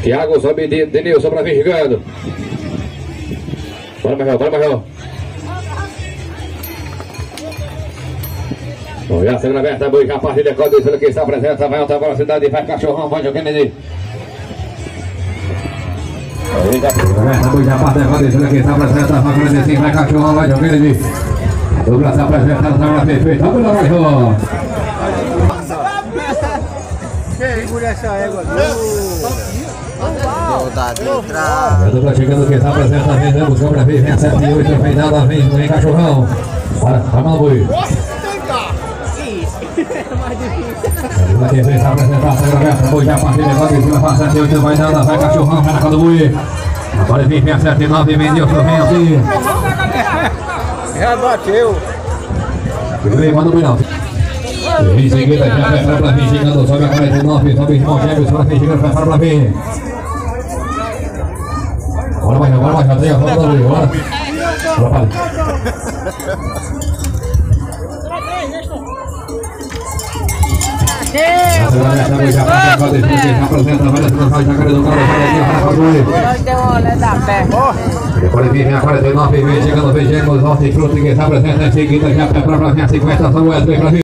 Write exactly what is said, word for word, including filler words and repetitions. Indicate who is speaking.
Speaker 1: Thiago sobe de Denilson pra vir chegando. Bora, Major, bora, Major. Bom, já a segunda aberta, boi, já a partir de quadro, isso que está presente, vai alta velocidade, vai cachorrão, vai o Kennedy. Aberta, boi, já a partir de quadro, isso que está presente, vai Kennedy, vai cachorrão, vai o Kennedy. Dupla está apresentada, tá perfeita, vamos lá, Major.
Speaker 2: Segura essa égua aqui.
Speaker 1: A dupla chegando que está apresentando, vem, vem, buscando pra ver, vem a sete e oito, vem nada, vem, vem cachorrão. Bora, vamos lá, boi. Quem vem está apresentando, a segunda aberta, boi, já a partir de agora, em cima, vai sete e oito, vai nada, vai cachorrão, vai na casa do boi. Agora vem, vem a sete e nove, vem Nilson, vem assim.
Speaker 2: Já bateu.
Speaker 1: Vem, manda o boi não. Em seguida, já vai para pra vir chegando, sobe a quarenta e nove, sobe o irmão Gêmeos, para vir chegando, vai para pra vir. Bora, vai, bora, vai, já tem a roda do boi, bora. Bora, pai. Já apresenta, vai descendo, vai jacaré do carro, vai aqui, vai para o depois vem a quarenta e nove, vem chegando, vem Gêmeos, volta e fruta, que está presente em seguida, já vai para pra vir a cinquenta, Samuel, vem pra vir.